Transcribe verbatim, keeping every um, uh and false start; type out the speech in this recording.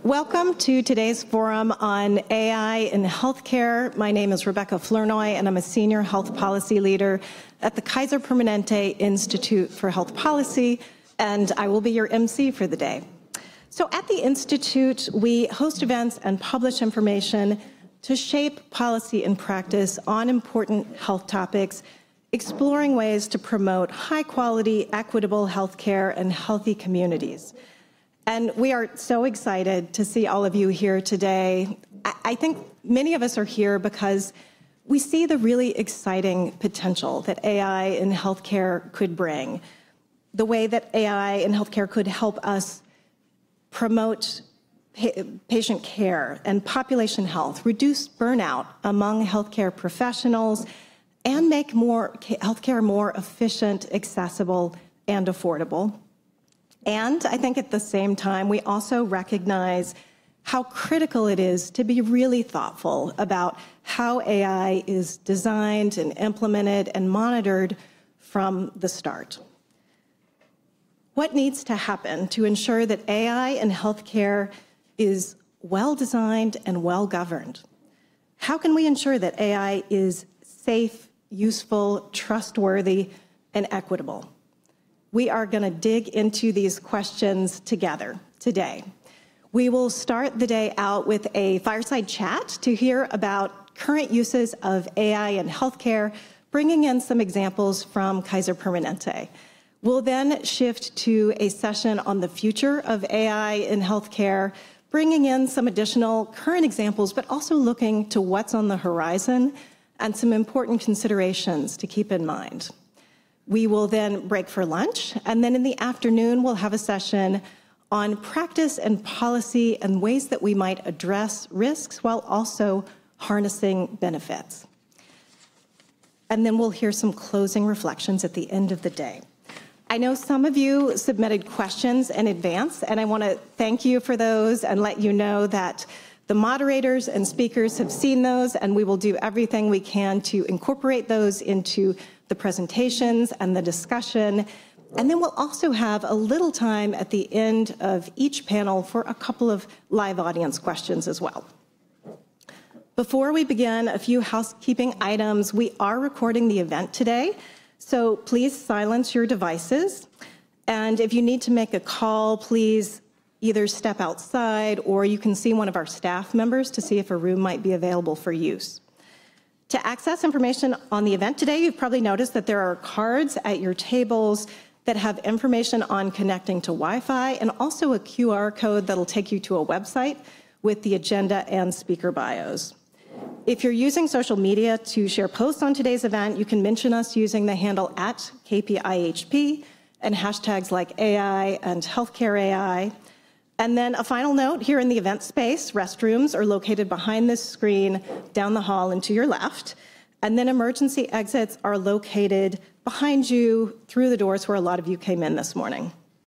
Welcome to today's forum on A I in healthcare. My name is Rebecca Flournoy, and I'm a senior health policy leader at the Kaiser Permanente Institute for Health Policy, and I will be your M C for the day. So at the Institute, we host events and publish information to shape policy and practice on important health topics, exploring ways to promote high-quality, equitable healthcare and healthy communities. And we are so excited to see all of you here today. I think many of us are here because we see the really exciting potential that A I in healthcare could bring, the way that A I in healthcare could help us promote pa patient care and population health, reduce burnout among healthcare professionals, and make more healthcare more efficient, accessible, and affordable. And I think at the same time, we also recognize how critical it is to be really thoughtful about how A I is designed and implemented and monitored from the start. What needs to happen to ensure that A I in healthcare is well-designed and well-governed? How can we ensure that A I is safe, useful, trustworthy, and equitable? We are going to dig into these questions together today. We will start the day out with a fireside chat to hear about current uses of A I in healthcare, bringing in some examples from Kaiser Permanente. We'll then shift to a session on the future of A I in healthcare, bringing in some additional current examples, but also looking to what's on the horizon and some important considerations to keep in mind. We will then break for lunch, and then in the afternoon, we'll have a session on practice and policy and ways that we might address risks while also harnessing benefits. And then we'll hear some closing reflections at the end of the day. I know some of you submitted questions in advance, and I want to thank you for those and let you know that the moderators and speakers have seen those, and we will do everything we can to incorporate those into the presentations and the discussion. And then we'll also have a little time at the end of each panel for a couple of live audience questions as well. Before we begin, a few housekeeping items. We are recording the event today, so please silence your devices. And if you need to make a call, please either step outside or you can see one of our staff members to see if a room might be available for use. To access information on the event today, you've probably noticed that there are cards at your tables that have information on connecting to Wi-Fi and also a Q R code that'll take you to a website with the agenda and speaker bios. If you're using social media to share posts on today's event, you can mention us using the handle at K P I H P and hashtags like A I and Healthcare A I. And then a final note, here in the event space, restrooms are located behind this screen, down the hall and to your left. And then emergency exits are located behind you through the doors where a lot of you came in this morning.